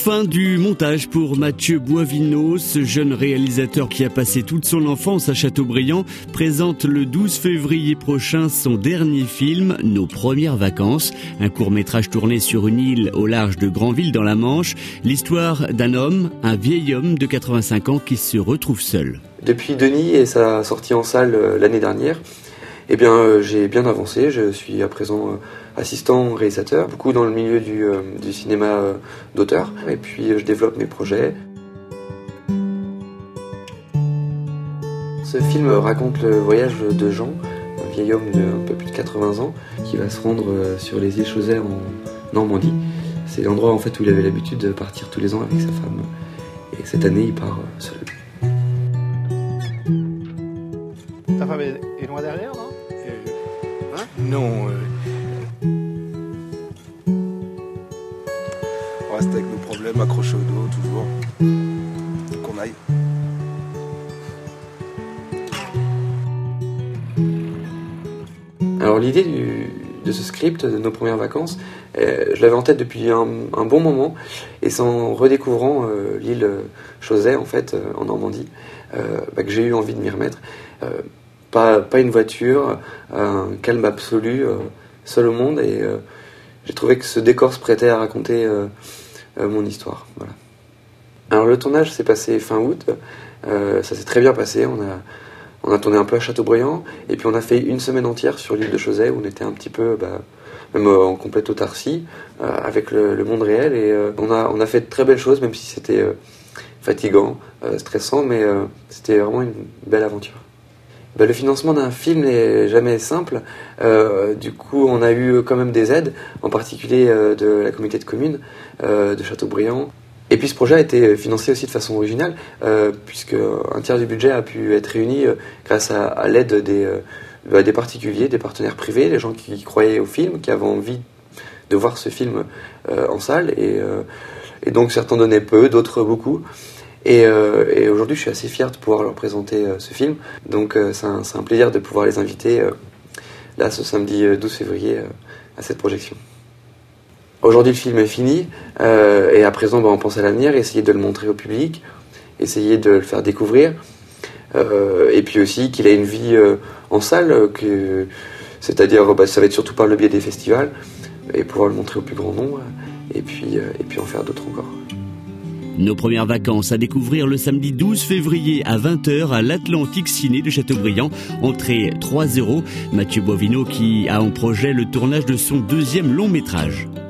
Fin du montage pour Mathieu Boivino. Ce jeune réalisateur qui a passé toute son enfance à Châteaubriand présente le 12 février prochain son dernier film, Nos premières vacances. Un court-métrage tourné sur une île au large de Granville dans la Manche. L'histoire d'un homme, un vieil homme de 85 ans qui se retrouve seul. Depuis Denis et sa sortie en salle l'année dernière, j'ai bien avancé. Je suis à présent assistant réalisateur, beaucoup dans le milieu du cinéma d'auteur, et puis je développe mes projets. Ce film raconte le voyage de Jean, un vieil homme d'un peu plus de 80 ans, qui va se rendre sur les îles Chausey en Normandie. C'est l'endroit en fait où il avait l'habitude de partir tous les ans avec sa femme. Et cette année, il part seul. Ta femme est loin derrière, non? Non. On reste avec nos problèmes accrochés au dos, toujours. Qu'on aille. Alors l'idée de ce script, de Nos premières vacances, je l'avais en tête depuis un bon moment, et c'est en redécouvrant l'île Chausey, en fait, en Normandie, que j'ai eu envie de m'y remettre. Pas une voiture, un calme absolu, seul au monde, et j'ai trouvé que ce décor se prêtait à raconter mon histoire. Voilà. Alors le tournage s'est passé fin août, ça s'est très bien passé, on a tourné un peu à Châteaubriand, et puis on a fait une semaine entière sur l'île de Chausey, où on était un petit peu, même en complète autarcie, avec le monde réel, et on a fait de très belles choses, même si c'était fatigant, stressant, mais c'était vraiment une belle aventure. Le financement d'un film n'est jamais simple. Du coup, on a eu quand même des aides, en particulier de la communauté de communes de Châteaubriand. Et puis ce projet a été financé aussi de façon originale, puisque un tiers du budget a pu être réuni grâce à l'aide des particuliers, des partenaires privés, des gens qui croyaient au film, qui avaient envie de voir ce film en salle. Et donc certains donnaient peu, d'autres beaucoup. Et aujourd'hui, je suis assez fier de pouvoir leur présenter ce film. Donc c'est un plaisir de pouvoir les inviter là ce samedi 12 février à cette projection. Aujourd'hui, le film est fini, et à présent, on pense à l'avenir, essayer de le montrer au public, essayer de le faire découvrir, et puis aussi qu'il ait une vie en salle, c'est-à-dire ça va être surtout par le biais des festivals, et pouvoir le montrer au plus grand nombre, et puis en faire d'autres encore. Nos premières vacances à découvrir le samedi 12 février à 20h à l'Atlantique Ciné de Châteaubriand. Entrée 3 €. Mathieu Boivino qui a en projet le tournage de son deuxième long métrage.